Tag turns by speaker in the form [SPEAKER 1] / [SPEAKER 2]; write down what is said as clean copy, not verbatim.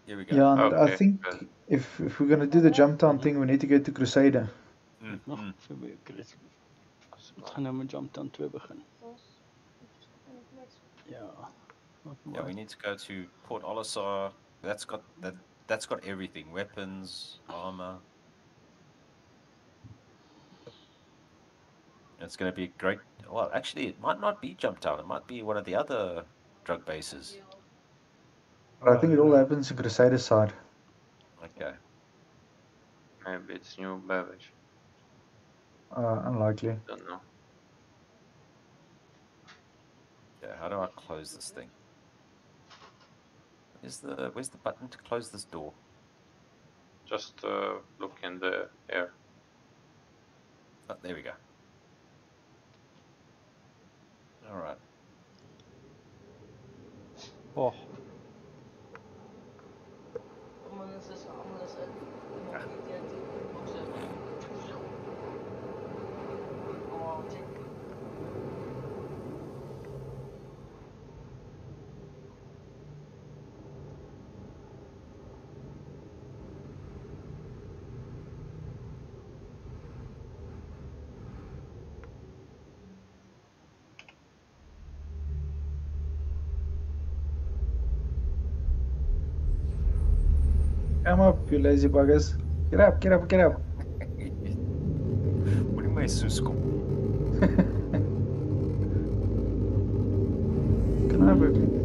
[SPEAKER 1] Here we go.
[SPEAKER 2] Yeah, and I
[SPEAKER 3] Okay,
[SPEAKER 2] think
[SPEAKER 3] good.
[SPEAKER 2] if we're gonna do the jump down thing, we need to go to Crusader.
[SPEAKER 4] Moet nog even weer Chris. Het gaan nou met jump down 2 begin. Ja.
[SPEAKER 1] Yeah, we need to go to Port Olisar. That's got everything: weapons, armor. It's going to be great. Well, actually, it might not be Jump Town. It might be one of the other drug bases.
[SPEAKER 2] But I think it all happens in Crusader side.
[SPEAKER 1] Okay.
[SPEAKER 3] Maybe it's New Babbage.
[SPEAKER 2] Unlikely.
[SPEAKER 3] Don't know.
[SPEAKER 1] Yeah. How do I close this thing? Where's the button to close this door?
[SPEAKER 3] Just look in the air.
[SPEAKER 1] Oh, there we go. All right.
[SPEAKER 4] Oh,
[SPEAKER 2] Come up, you lazy buggers. Get up, get up, get up.
[SPEAKER 1] What do you mean, Susko?
[SPEAKER 2] Can I have it?